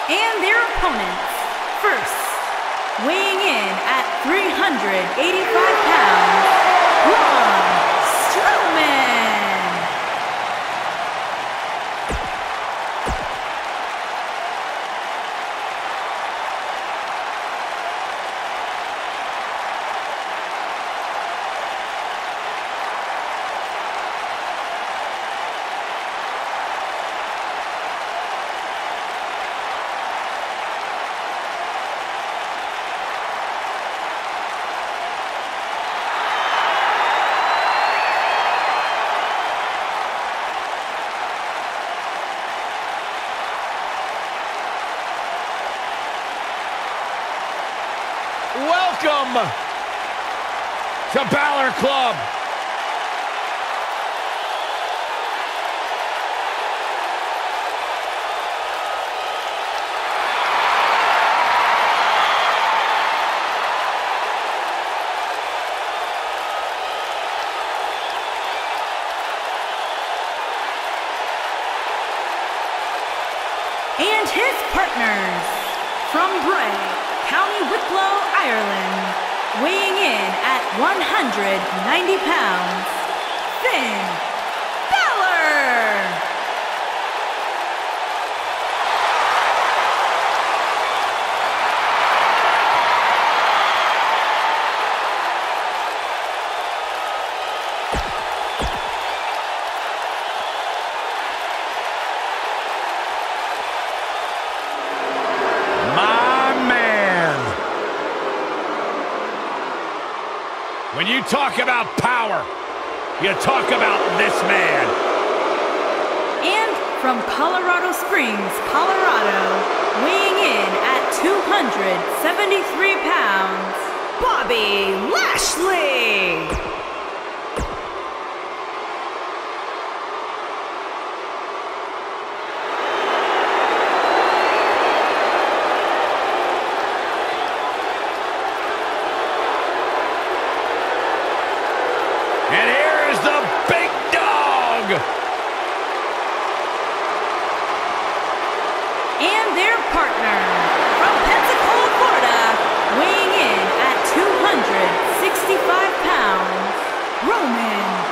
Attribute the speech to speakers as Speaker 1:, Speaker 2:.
Speaker 1: And their opponents, first, weighing in at 385 pounds, Braun Strowman.
Speaker 2: Welcome to Balor Club.
Speaker 1: And his partners, from Bray, County Wicklow, Ireland, weighing in at 190 pounds, Finn Balor!
Speaker 2: When you talk about power, you talk about this man.
Speaker 1: And from Colorado Springs, Colorado, weighing in at 273 pounds, Bobby Lashley!
Speaker 2: And here is the big dog.
Speaker 1: And their partner, from Pensacola, Florida, weighing in at 265 pounds, Roman